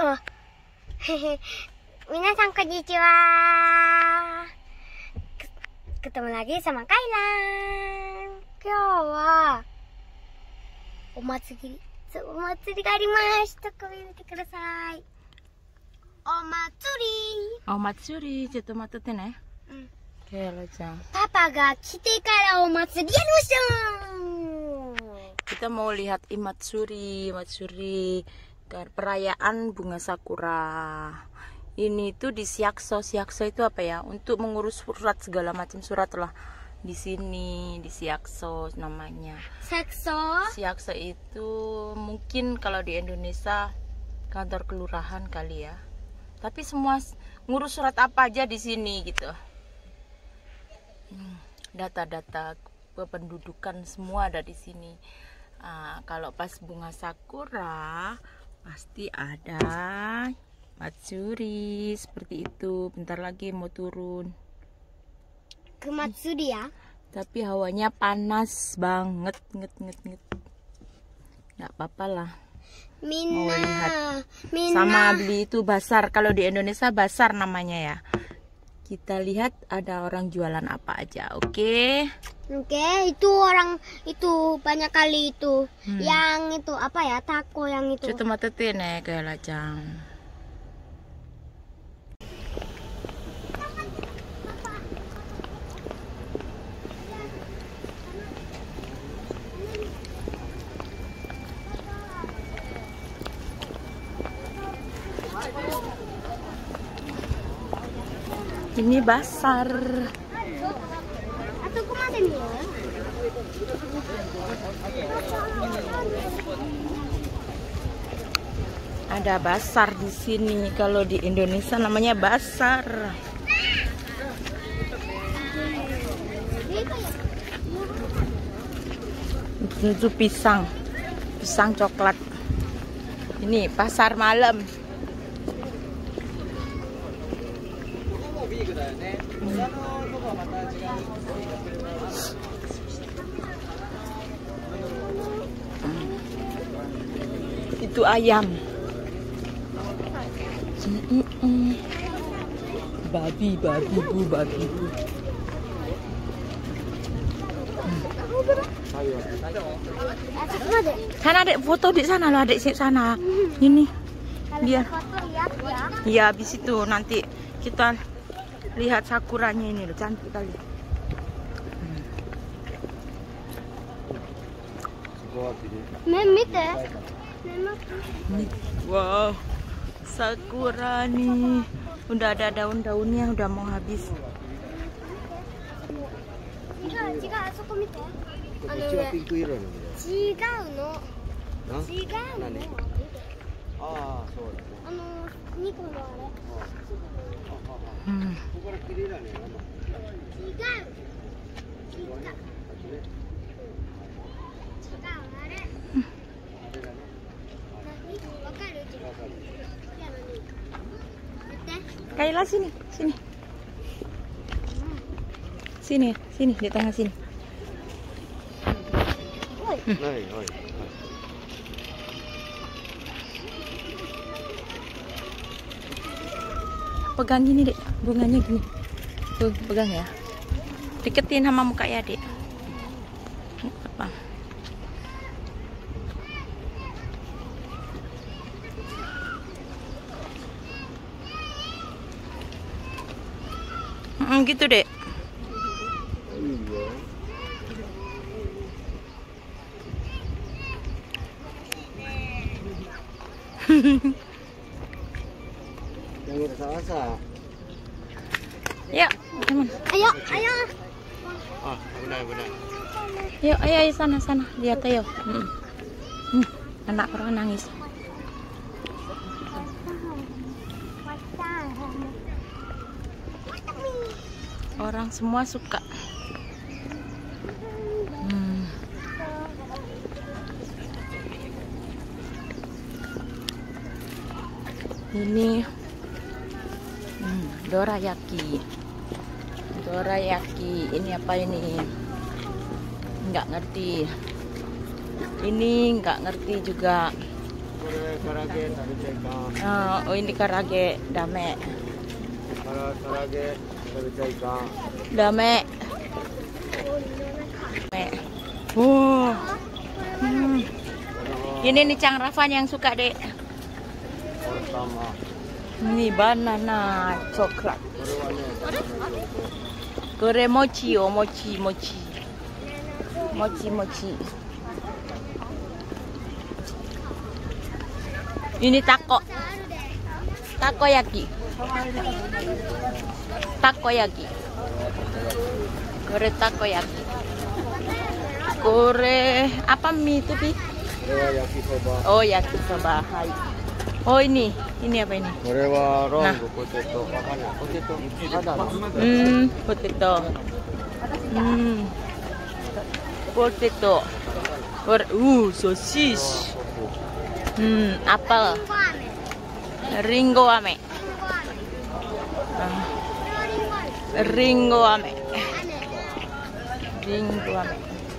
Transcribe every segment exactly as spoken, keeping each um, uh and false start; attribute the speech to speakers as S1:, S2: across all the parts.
S1: Oh. Minasan konnichiwa. Ketemu lagi sama Kailan. Kyawa omatsuri, omatsuri ga arimashita. Komite kudasai. Omatsuri.
S2: Omatsuri, ちょっと待っててね。
S1: うん。
S2: ケイラちゃん。
S1: パパが来てからお祭りやりましょう。
S2: Kita mau lihat Imatsuri, Imatsuri, perayaan bunga sakura. Ini tuh di Shiakso. Shiakso itu apa ya? Untuk mengurus surat, segala macam surat lah. Di sini, di Shiakso namanya.
S1: Shiakso?
S2: Shiakso itu mungkin kalau di Indonesia kantor kelurahan kali ya. Tapi semua ngurus surat apa aja di sini gitu. Data-data kependudukan semua ada di sini. Nah, kalau pas bunga sakura pasti ada matsuri seperti itu. Bentar lagi mau turun.
S1: Ke matsuri ya?
S2: Tapi hawanya panas banget, nget nget nget. Nggak apa-apa lah.
S1: Minna,
S2: mau lihat.
S1: Minna.
S2: Sama beli itu basar. Kalau di Indonesia basar namanya ya. Kita lihat ada orang jualan apa aja, oke? Okay?
S1: Oke, okay, itu orang itu banyak kali itu. Hmm. Yang itu apa ya? Taco yang itu.
S2: Coba matetin ya kayak lacang. Ini basar. Ada basar di sini. Kalau di Indonesia namanya basar. Itu pisang, pisang coklat. Ini pasar malam. Itu ayam. Babi, babi bu, babi bu. Sana adek foto di sana loh, adek sih sana. Ini dia. Iya, habis itu nanti kita lihat sakuranya ini loh, cantik kali. Wow, sakura nih. Udah ada daun-daunnya, udah mau habis. Hmm. Kayla sini, sini. Sini, sini di tengah sini. Hmm. Pegang gini, Dek. Bunganya gini. Tuh, pegang ya. Deketin sama muka ya, Dek. Apa? Hmm, gitu, Dek.
S3: Jangan rasa-rasa.
S2: Ya, teman.
S1: Ayo, ayo.
S3: Ah, benar, benar.
S2: Yuk, ayo, ayo sana, sana. Lihat ayo. Hmm. Hmm. Anak orang nangis. Orang semua suka. Hmm. Ini hmm, dorayaki. Dorayaki. Ini apa ini? Nggak ngerti. Ini nggak ngerti juga.
S3: れ唐揚げ食べたいか。
S2: Oh, oh ini karage dame.
S3: から唐揚げ食べたいか。
S2: Dame. Dame. Wow. Hmm. Ini nih Cang Rafan yang suka, Dek.
S3: Pertama.
S2: Ini banana coklat.
S3: これはね、
S2: Kore mochi, oh mochi, mochi. Mochi, mochi. Ini taco. Takoyaki. Takoyaki. Kore takoyaki. Kore apa mie itu, Pi?
S3: これは焼きそば。
S2: Oh, yakisoba. Hai. Oh, ini. Ini apa ini?
S3: これはロングポテト。わかんない。ポテト。まだの。
S2: Hmm, potato. Hmm. Potato. Kore, uh, sosis. Hmm, apel. Ringo ame. Ah, Ringo ame. Ringo ame.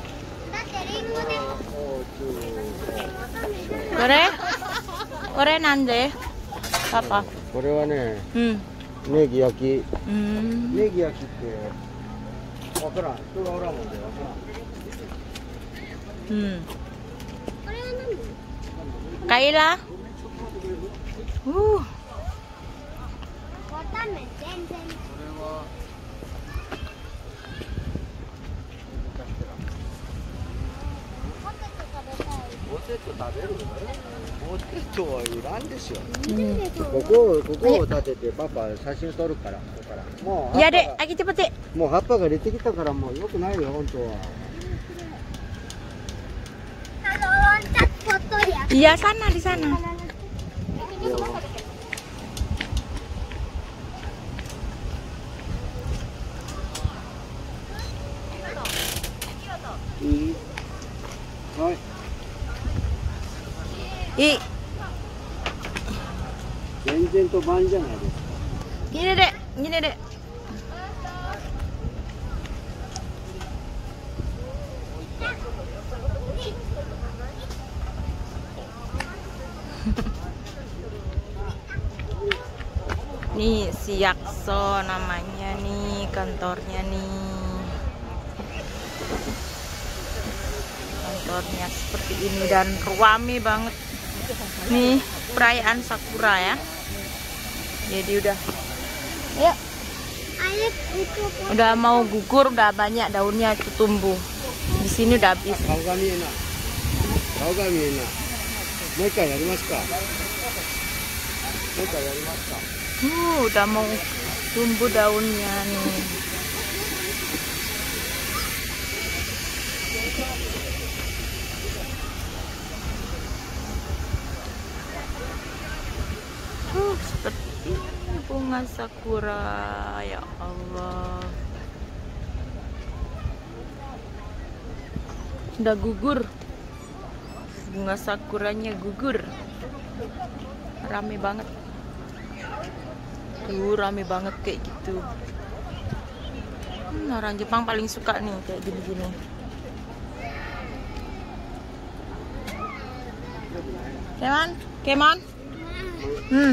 S2: Kore? Kore nande? Apa?
S3: これはね、
S2: Hmm.
S3: ネギ焼き。
S2: Hmm.
S3: ネギ焼きってわからん。人がおらんもんでわからん。
S2: Hmm. Kaila. Uh.
S1: わかんない全然。ポテト食べたい。
S3: ポテト食べる？ポテトはいらんでしょ。
S2: Hmm.
S3: ここここを立ててパパ写真撮るから。ここからもう
S2: Ya,
S3: 葉っぱ
S2: Dek.
S3: が
S2: Lagi cepet, Dek.
S3: もう葉っぱが出てきたからもう良くないよ本当は。
S1: Kalau loncat foto ya.
S2: Iya, sana di sana.
S3: I. はい。
S2: I.
S3: 全然と番じゃないですか。
S2: Gini, Dek. Gini, Dek. Nih, Siakso namanya nih, kantornya nih. Kantornya seperti ini dan ramai banget. Nih, perayaan Sakura ya. Jadi udah, ya,
S1: Ayo itu
S2: udah mau gugur, udah banyak daunnya itu tumbuh. Di sini udah habis.
S3: 顔が見えない。顔が見えない。もう一回やりますか。もう一回やりますか。
S2: Uh, udah mau tumbuh daunnya nih. Uh, seperti bunga sakura, ya Allah. Udah gugur. Bunga sakuranya gugur. Rame banget. Tuh, rame banget kayak gitu. Hmm, orang Jepang paling suka nih kayak gini-gini. Keman? Keman? Hmm.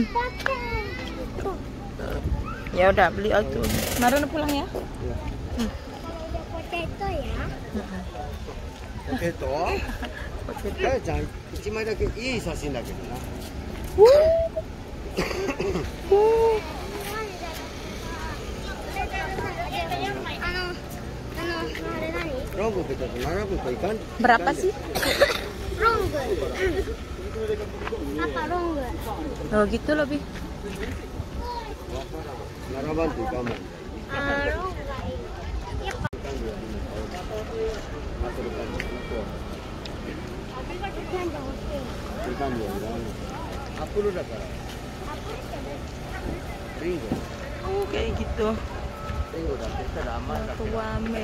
S2: Ya udah beli itu. Naruh pulang ya.
S1: ada potato ya.
S3: ポテト？かやちゃん一枚だけいい写真だけどな。 Ronggu kita kemana pun ikan.
S2: Berapa sih?
S1: Ronggu. Apa ronggu?
S2: Oh gitu loh, Bi.
S3: Naraban tuh kamu.
S1: Ah, ronggu. Ya,
S3: Ikan dia bilang. Apel udah kan? Ringo.
S2: Oh kayak gitu.
S3: Ringo udah kita aman.
S2: Rame.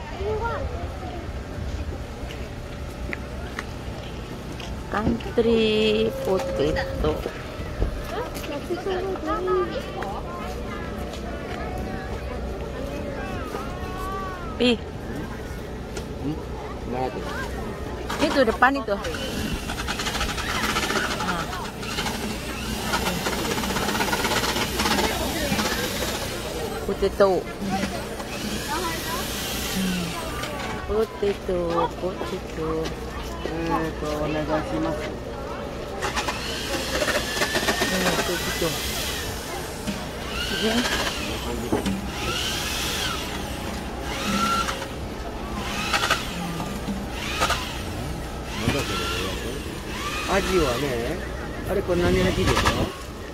S2: Country potato. Pi,
S3: Hmm? Mana tuh?
S2: itu depan itu. Nah, potato. Potato, potato.
S3: Eh, to onegaishimasu.
S2: Hmm, potato. Ya.
S3: Aji wa ne, are kore nani aji desu ka?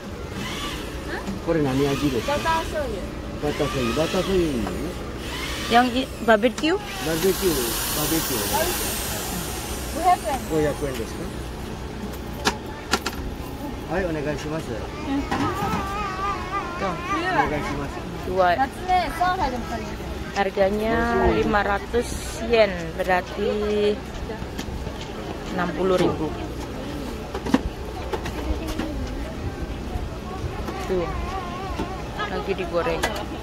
S3: Kore nani aji desu ka? Butter soyu. Butter soyu. Butter soyu ni?
S2: Yang i- barbecue?
S3: Barbecue, barbecue.ごひゃくえんですか? Hai, onegaishimasu.
S2: Tuh,
S3: Onegaishimasu.
S2: dua. Harganya lima ratus yen, berarti enam puluh ribu. Tuh, lagi digoreng.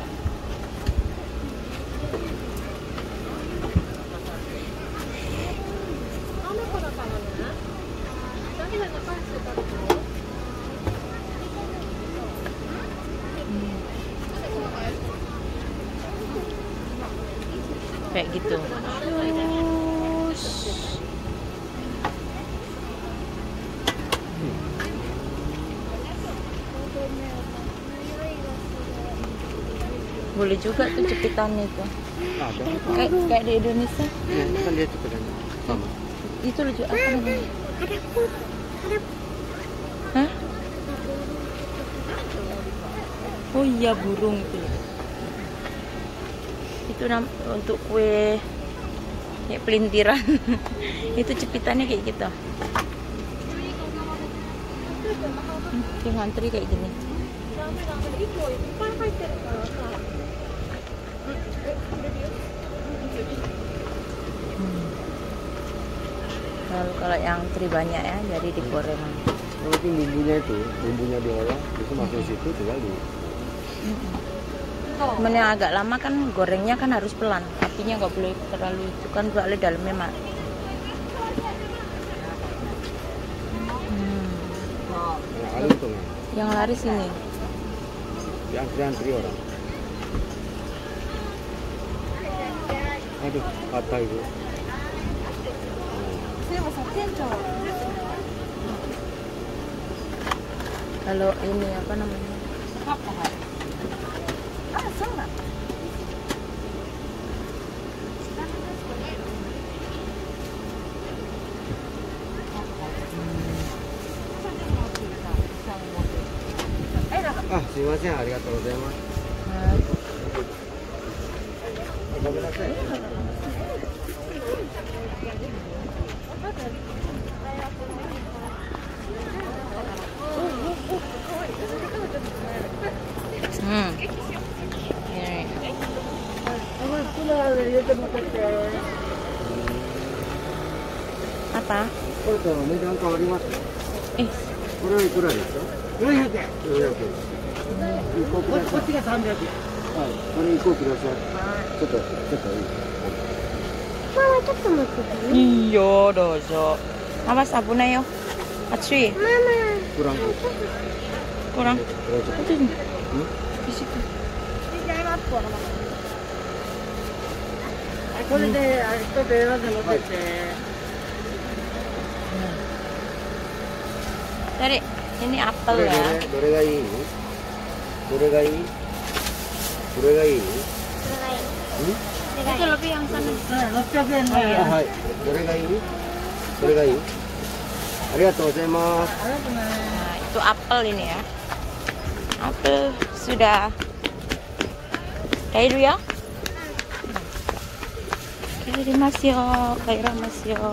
S2: Kayak gitu. Terus boleh juga tuh cepitannya itu.
S3: Ada.
S2: Kayak kayak di Indonesia.
S3: Ya, kan dia cepetan. Sama.
S2: Itu lucu apa namanya? Hah? Oh iya, burung itu. Itu nam untuk kue kayak pelintiran. Itu cepitannya kayak gitu. Hmm, yang ngantri kayak gini. Hmm. Lalu kalau yang antri banyak ya, jadi digoreng.
S3: Kalau itu bumbunya itu, bumbunya diolah, itu masuk situ tinggal di.
S2: Cuman yang agak lama kan gorengnya kan harus pelan, apinya nggak boleh terlalu itu kan soalnya dalamnya mak. Hmm.
S3: Yang alun tuh,
S2: Yang laris ini.
S3: di antri-antri orang. Aduh, patah itu.
S2: Kalau ini apa namanya?
S3: Ah, sumimasen, arigatou gozaimasu.
S2: Nah,
S3: Gomenasai.
S2: hmm. Ini. Apa?
S3: これと値段変わりますか?
S2: Eh,
S3: これはいくらですか? よんひゃくえん。よんひゃくえん。一個ください。こっちがさんびゃくえん。はい。これ一個ください。ちょっと、ちょっといい。
S1: ママちょっと待っててね。
S2: iyo dozo. Awas sabunnya yo. Atsui.
S1: ママ。
S3: kurang.
S2: Kurang.
S3: Kurang cepat.
S2: Itu
S3: Hmm?
S2: di situ.
S3: これで、あれ、一つ選んで持ってって。
S2: Dari ini
S3: ど
S2: apel
S3: れ
S2: ya.
S3: どれどれがいい? どれがいい? どれがいい?
S2: Itu lebih yang sana.
S3: ろっぴゃくえんのや。はい。どれがいい? どれがいい? ありがとうございます。
S2: Nah, itu apel ini ya. Apel sudah. Kairu ya. Kairimasu yo, kairimasu yo.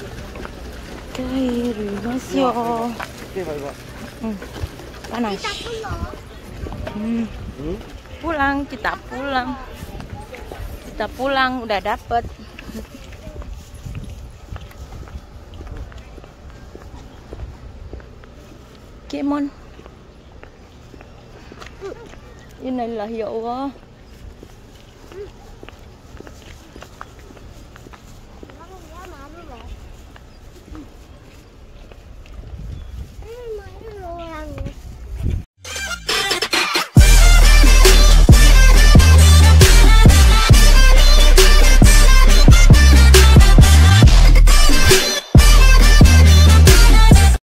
S2: Kairimasu yo.
S3: Oke, bye-bye.
S2: Hmm, panas. Hmm,
S3: Hmm?
S2: pulang, kita pulang. Kita pulang, udah dapet. Kemon. Innalillahi ya Allah.